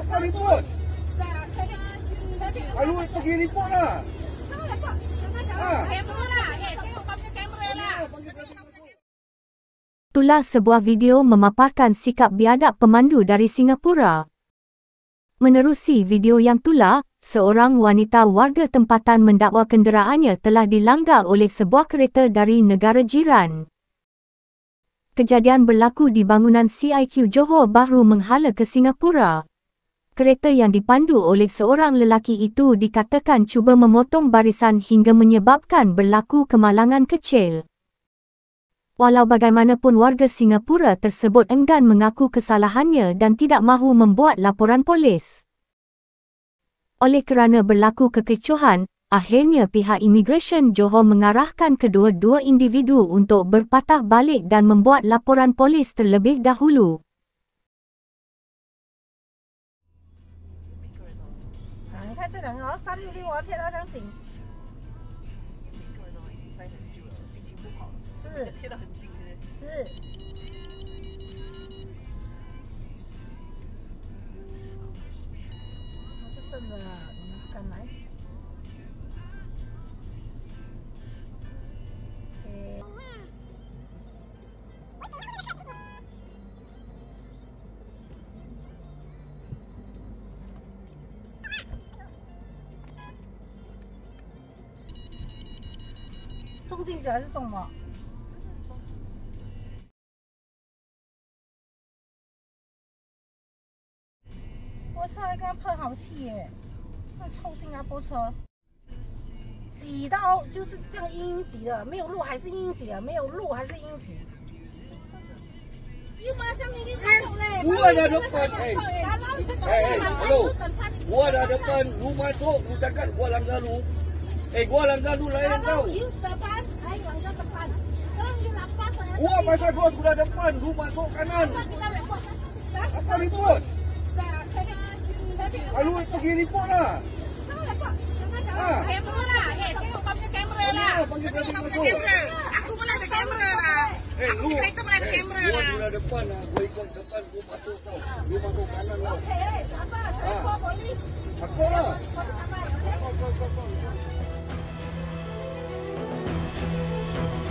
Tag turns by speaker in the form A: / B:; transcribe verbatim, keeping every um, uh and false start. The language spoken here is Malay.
A: Apa report? Lalu pergi report lah. Ha.
B: Itulah sebuah video memaparkan sikap biadab pemandu dari Singapura. Menerusi video yang tular, seorang wanita warga tempatan mendakwa kenderaannya telah dilanggar oleh sebuah kereta dari negara jiran. Kejadian berlaku di bangunan C I Q Johor Bahru menghala ke Singapura. Kereta yang dipandu oleh seorang lelaki itu dikatakan cuba memotong barisan hingga menyebabkan berlaku kemalangan kecil. Walau bagaimanapun warga Singapura tersebut enggan mengaku kesalahannya dan tidak mahu membuat laporan polis. Oleh kerana berlaku kekecohan, akhirnya pihak imigresen Johor mengarahkan kedua-dua individu untuk berpatah balik dan membuat laporan polis terlebih dahulu.
C: 你看这两个好像三六六啊，贴到这样紧。是贴得很紧，是。他是真的，你敢来？诶。 中镜子还是中什么？我车还跟他喷好气耶，那臭新加坡车，挤到就是这样阴阴挤的，没有路还是阴阴挤的，没有路还是阴阴挤。
A: Gua dah depan, eh, eh, eh, hello. Gua dah depan, lu masuk, lu cakap gua langgar lu. Eh, gua langgar lu layan kau. Gua pasal gua sudah depan, lu masuk kanan. Apa report? Lalu pergi report lah. Ha.
D: Panggil kamera lah.
A: Panggil kamera masuk.
D: Aku pun ada kamera lah.
A: Eh, lu,
D: Kereta pun ada
A: eh,
D: kamera
A: gua
D: lah.
A: sudah depan lah, gua ikut depan, gua masuk kau. Lu masuk kanan lah. Ha. Aku lah. Kau, kau, kau, kau.